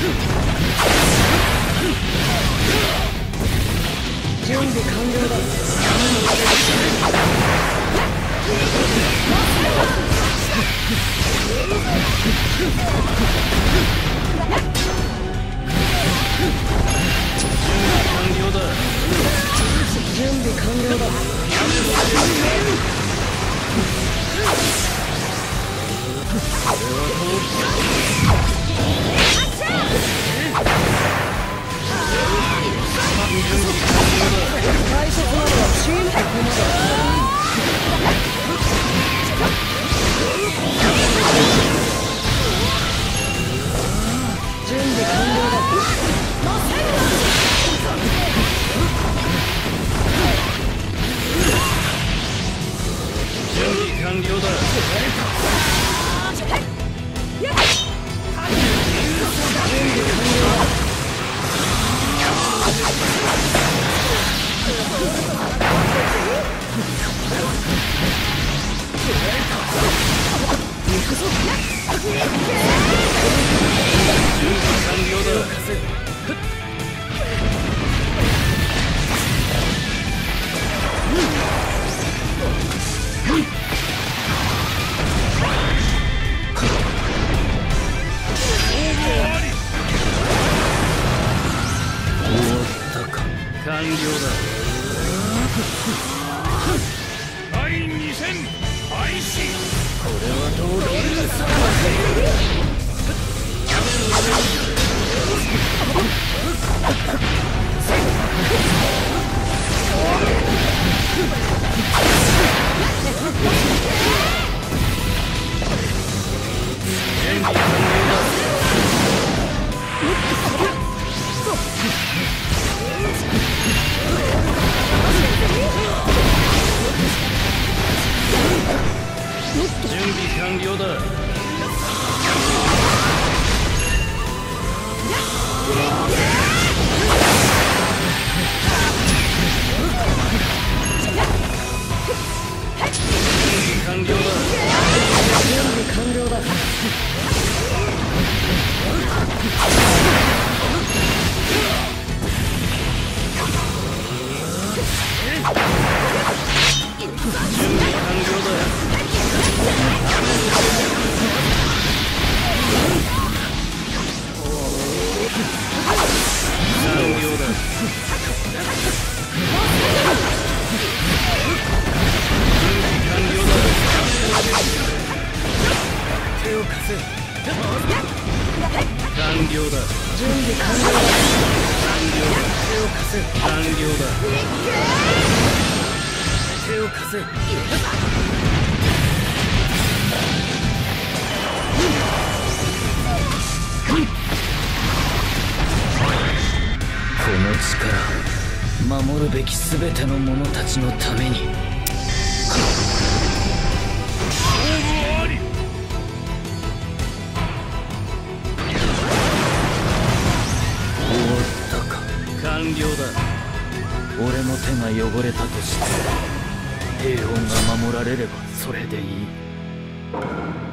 準備完了だ。準備完了だ。大切なのはチームここまで。準備完了だ。準備完了だ。完了だ。第2戦開始。これはどうだ。準備完了だ。この力、守るべきすべての者たちのために。終わったか。完了だ。俺の手が汚れたとして平穏が守られればそれでいい。